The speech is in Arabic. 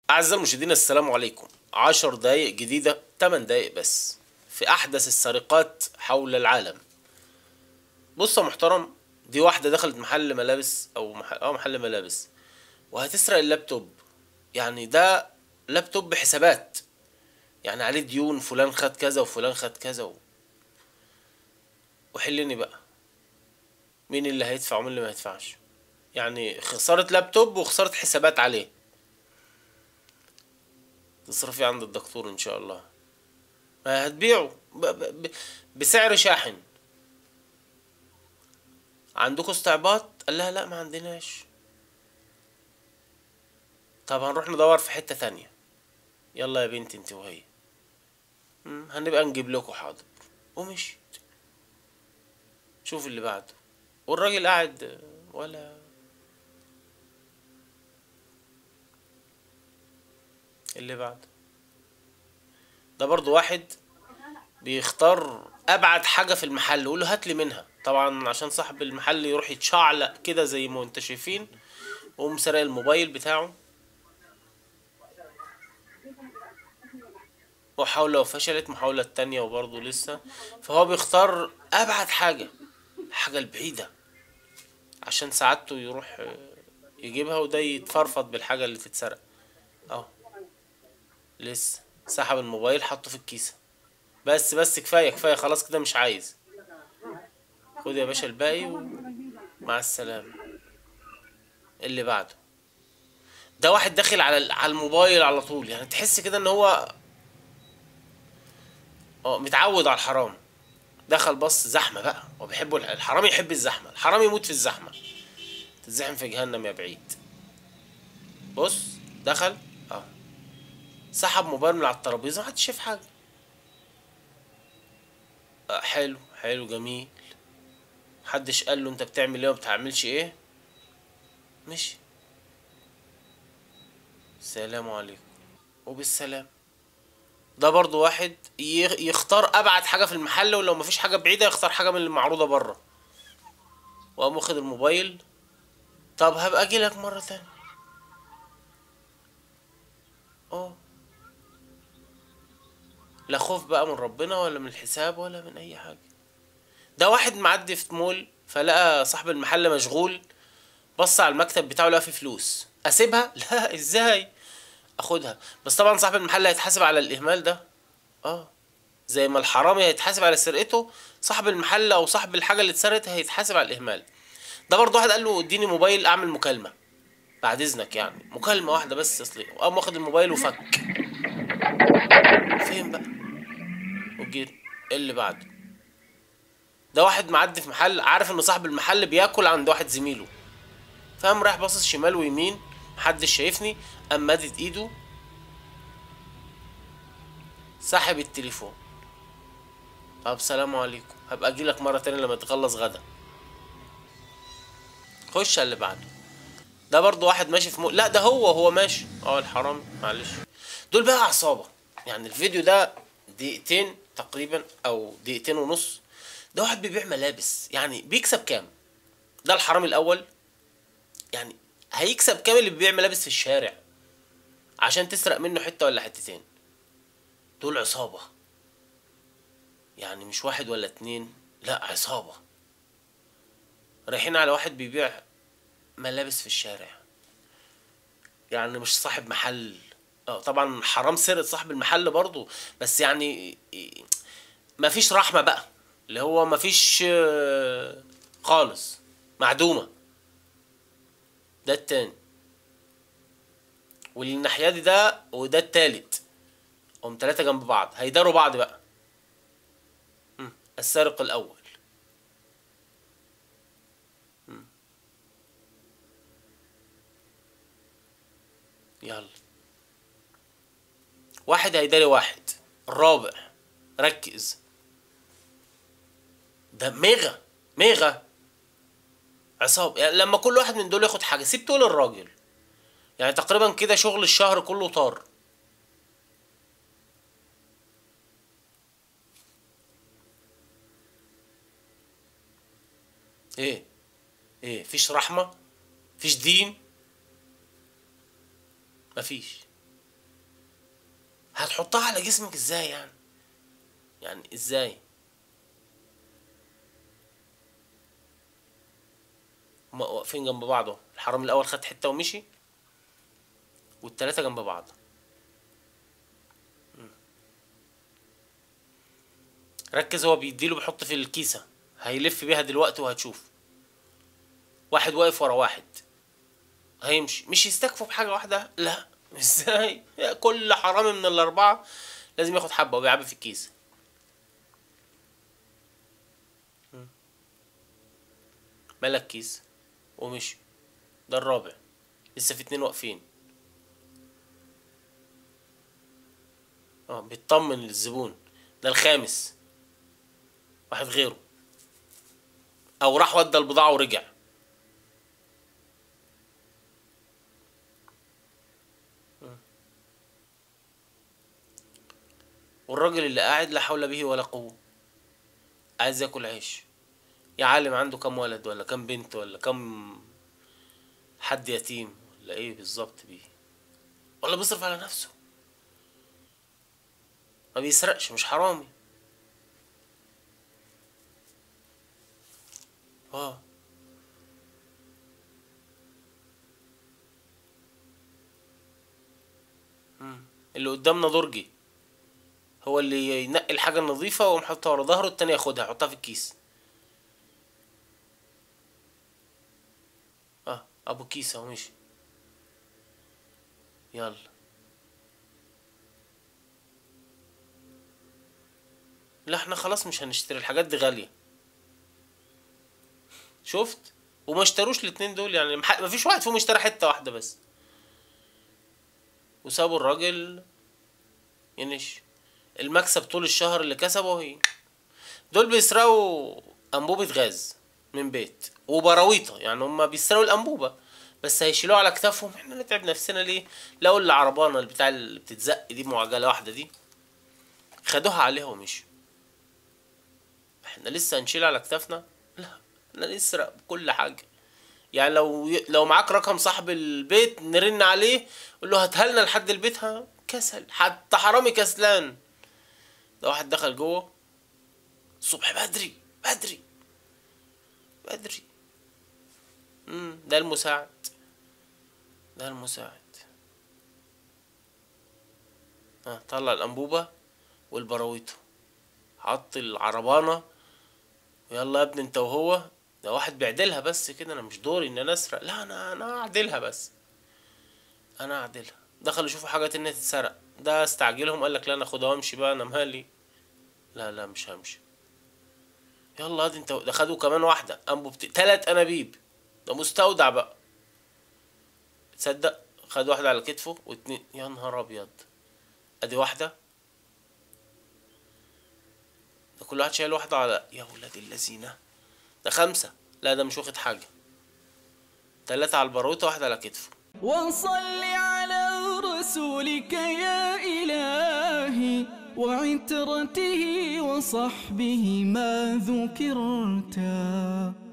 أعزائي المشاهدين السلام عليكم. 10 دقايق جديدة، 8 دقايق بس، في أحدث السرقات حول العالم. بص يا محترم، دي واحدة دخلت محل ملابس أو محل ملابس وهتسرق اللابتوب. يعني ده لابتوب بحسابات، يعني عليه ديون، فلان خد كذا وفلان خد كذا وحلني بقى مين اللي هيدفع ومين اللي ما هيدفعش. يعني خسارة لابتوب وخسارة حسابات عليه، تصرفي عند الدكتور إن شاء الله. هتبيعه بسعر شاحن. عندكم استعباط؟ قال لها لا ما عندناش. طب هنروح ندور في حتة تانية. يلا يا بنتي انت وهي، هنبقى نجيب لكم حاضر. ومشي. شوف اللي بعده، والراجل قاعد ولا. اللي بعده ده برضو واحد بيختار ابعد حاجة في المحل، يقول له هات لي منها، طبعا عشان صاحب المحل يروح يتشعلق كده زي ما انت شايفين، وقوم سرق الموبايل بتاعه. محاولة وفشلت، محاولة تانية وبرضه لسه. فهو بيختار أبعد حاجة، الحاجة البعيدة، عشان سعادته يروح يجيبها، وده يتفرفط بالحاجة اللي تتسرق. اهو لسه سحب الموبايل حطه في الكيسة. بس كفاية كفاية، خلاص كده مش عايز. خد يا باشا الباقي ومع السلامة. اللي بعده ده واحد داخل على الموبايل على طول، يعني تحس كده ان هو متعود على الحرام. دخل بص زحمة بقى، وبيحبه الحرام، يحب الزحمة، الحرام يموت في الزحمة. تتزحم في جهنم يا بعيد. بص دخل، اه سحب موبايل من على الترابيزة، محدش شاف حاجة. حلو حلو جميل. محدش قال له انت بتعمل ايه وما بتعملش ايه. مشي. السلام عليكم وبالسلام. ده برضو واحد يختار ابعد حاجة في المحل، ولو مفيش حاجة بعيدة يختار حاجة من اللي معروضة بره، وقام واخد الموبايل. طب هبقى اجيلك مرة تانية. اه لا خوف بقى من ربنا ولا من الحساب ولا من اي حاجة. ده واحد معدي في مول، فلقى صاحب المحل مشغول، بص على المكتب بتاعه لقى فيه فلوس. اسيبها؟ لا ازاي، اخدها. بس طبعا صاحب المحل هيتحاسب على الاهمال ده. اه زي ما الحرامي هيتحاسب على سرقته، صاحب المحل او صاحب الحاجه اللي اتسرقت هيتحاسب على الاهمال. ده برضه واحد قال له اديني موبايل اعمل مكالمه بعد اذنك، يعني مكالمه واحده بس اصلي، وقام واخد الموبايل وفك. فين بقى وجيت. اللي بعده ده واحد معدي في محل، عارف ان صاحب المحل بياكل عند واحد زميله، فقام رايح باصص شمال ويمين، محدش شايفني. قام مادد ايده، سحب التليفون. طب سلام عليكم، هبقى اجيلك مره تانية لما تخلص غدا. خش على اللي بعده. ده برضو واحد ماشي في لا ده هو ماشي، الحرام معلش. دول بقى عصابة. يعني الفيديو ده دقيقتين تقريبا او دقيقتين ونص. ده واحد بيبيع ملابس، يعني بيكسب كام؟ ده الحرامي الاول. يعني هيكسب كام اللي بيبيع ملابس في الشارع عشان تسرق منه حتة ولا حتتين؟ دول عصابة، يعني مش واحد ولا اتنين، لا عصابة رايحين على واحد بيبيع ملابس في الشارع. يعني مش صاحب محل. طبعا حرام سرقة صاحب المحل برضو، بس يعني مفيش رحمة بقى، اللي هو مفيش خالص، معدومة. ده التاني، والناحية دي ده، وده التالت. هم تلاتة جنب بعض هيداروا بعض بقى. السارق الأول. يلا واحد هيداري واحد. الرابع ركز. ده ميغا ميغا عصاب. يعني لما كل واحد من دول ياخد حاجة سيبته للراجل، يعني تقريبا كده شغل الشهر كله طار. ايه ايه، فيش رحمة، فيش دين، مفيش. هتحطها على جسمك ازاي يعني؟ يعني ازاي؟ هما واقفين جنب بعض اهو، الحرامي الاول خد حته ومشي، والتلاته جنب بعض. ركز، هو بيديله بيحط في الكيسه، هيلف بيها دلوقتي وهتشوف. واحد واقف ورا واحد، هيمشي، مش يستكفوا بحاجه واحده، لا ازاي؟ كل حرامي من الاربعه لازم ياخد حبه وبيعبي في الكيس. ملك كيس ومشي. ده الرابع، لسه في اتنين واقفين. اه بيطمن للزبون. ده الخامس، واحد غيره، او راح ودى البضاعه ورجع. والراجل اللي قاعد لا حول به ولا قوه، عايز ياكل عيش. يا عالم عنده كام ولد ولا كام بنت ولا كام حد يتيم ولا ايه بالظبط بيه، ولا بيصرف على نفسه. ما بيسرقش، مش حرامي. اه اللي قدامنا درجي، هو اللي ينقي الحاجة النظيفة ويقوم حاططها ورا ظهره، التاني ياخدها يحطها في الكيس. اه ابو كيس اهو مشي. يلا. لا احنا خلاص مش هنشتري، الحاجات دي غالية. شفت؟ وما اشتروش الاتنين دول، يعني ما فيش واحد فيهم اشترى حتة واحدة بس، وسابوا الراجل ينش. المكسب طول الشهر اللي كسبه هي. دول بيسرقوا انبوبة غاز من بيت وبراويطة، يعني هما بيسرقوا الانبوبة بس هيشيلوها على كتافهم. احنا نتعب نفسنا ليه؟ لو العربانة اللي بتاع اللي بتتزق دي معجلة واحدة دي، خدوها عليها ومشوا. احنا لسه هنشيل على كتافنا؟ لا، احنا نسرق كل حاجة. يعني لو معاك رقم صاحب البيت نرن عليه، قول له هاتها لنا لحد البيت. ها كسل، حتى حرامي كسلان. ده واحد دخل جوه الصبح بدري بدري بدري. ده المساعد، ده المساعد. ها طلع الانبوبة والبراويطة، حط العربانة، ويلا يا ابني انت وهو. ده واحد بيعدلها بس كده، انا مش دوري ان انا اسرق، لا انا اعدلها بس، انا اعدلها. دخلوا يشوفوا حاجات انها تتسرق، ده استعجلهم قال لك لا انا اخدها وامشي بقى، انا مالي. لا مش همشي. يلا ادي انت، ده خدوا كمان واحدة تلات انابيب، ده مستودع بقى. تصدق خد واحدة على كتفه واتنين، يا نهار ابيض. ادي واحدة، ده كل واحد شايل واحدة على، يا ولاد اللذينة. ده خمسة، لا ده مش واخد حاجة. تلاتة على الباروتة، واحدة على كتفه. وصل على رسولك يا إلهي وعترته وصحبه ما ذكرتا.